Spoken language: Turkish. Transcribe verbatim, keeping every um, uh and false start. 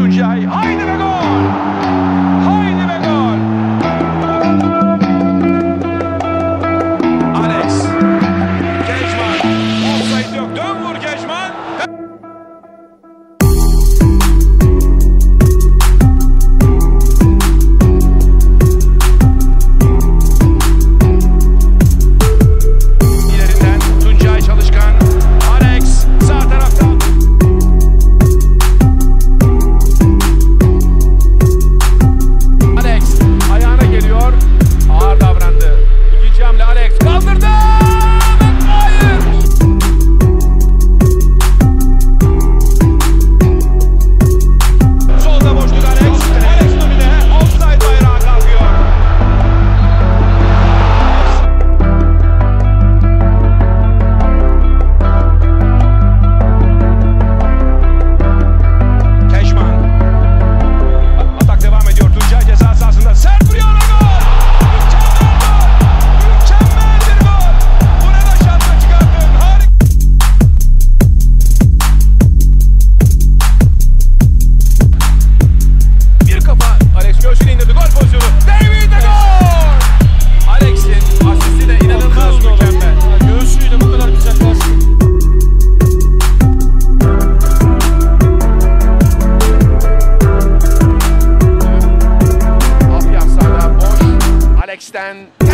Tuncay. Haydi ve gol! Haydi ve gol! Alex. Kejman. Offside yok. Dön vur Kejman. İlerinden Tuncay Çalışkan. Alex sağ taraftan. Alex ayağına geliyor. Ağır davrandı. İkinci hamle Alex kaldırdı. Hayır. Solda boşluk Alex. Alex önüne. Offside bayrağı kalkıyor. Kejman. Atak devam ediyor. Tuncay ceza sahasında. Sert vuruyor ve gol! Mükemmel gol! Mükemmel bir gol! Burada şansa çıkardın. Harika! Bir kafa. Alex göğsüne indirdi. Gol pozisyonu. David de gol! Alex'in asisti de inanılmaz mükemmel. Göğsüyle bu kadar güzel pas. Apyas hala boş. Alex'ten